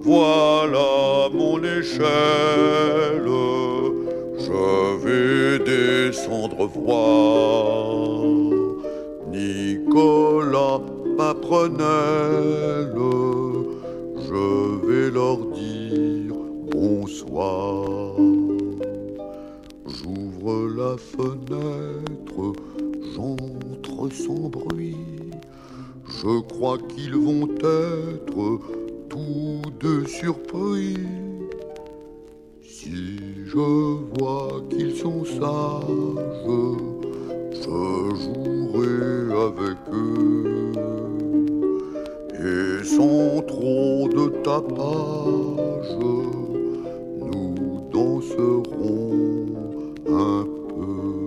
voilà mon échelle. Je vais descendre voir Nicolas, ma prunelle. Je vais leur dire bonsoir. J'ouvre la fenêtre, j'entre sans bruit. Je crois qu'ils vont être tous deux surpris. Si je vois qu'ils sont sages, je jouerai avec eux. Et sans trop de tapage, nous danserons un peu.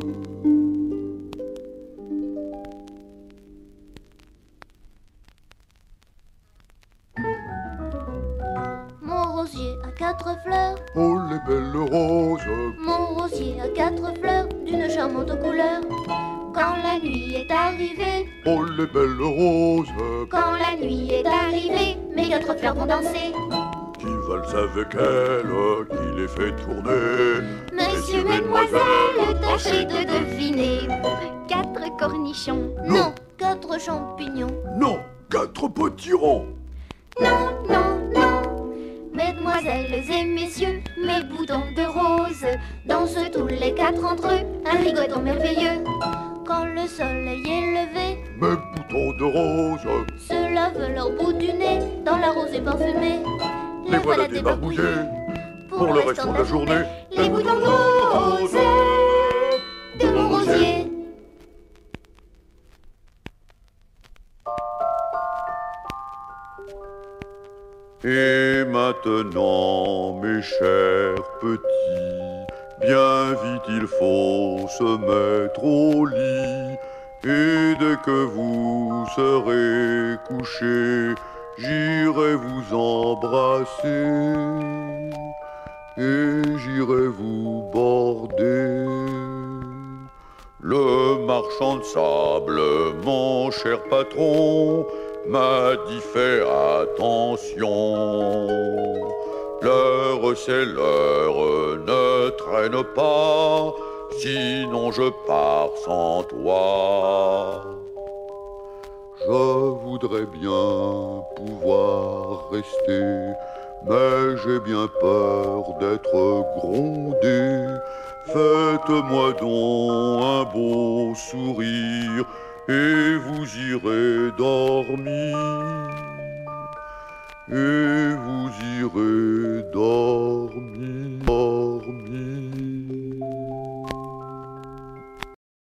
Mon rosier a 4 fleurs. Oh les belles roses. Mon rosier a 4 fleurs d'une charmante couleur. Quand la nuit est arrivée, Oh les belles roses. quand la nuit est arrivée, mes 4 fleurs vont danser. Qui valse avec elle, qui les fait tourner. Messieurs, mesdemoiselles, tâchez de deviner. 4 cornichons, non, 4 champignons. Non, 4 potirons. Non, non, non. Mesdemoiselles et messieurs, mes boutons de rose dansent tous les 4 entre eux, un rigodon merveilleux. Quand le soleil est levé, Mes boutons de rose, se lavent leur bout du nez dans la rosée parfumée. les voilà débarbouillés. Pour le restant de la journée, les boutons de rose de mon rosier. Et maintenant, mes chers petits, bien vite il faut se mettre au lit. Et dès que vous serez couchés, j'irai vous embrasser. Et j'irai vous border. Le marchand de sable, mon cher patron, m'a dit fais attention. L'heure c'est l'heure, ne traîne pas, sinon je pars sans toi. Je voudrais bien pouvoir rester, mais j'ai bien peur d'être grondé. Faites-moi donc un beau sourire et vous irez dormir. Et vous irez dormir.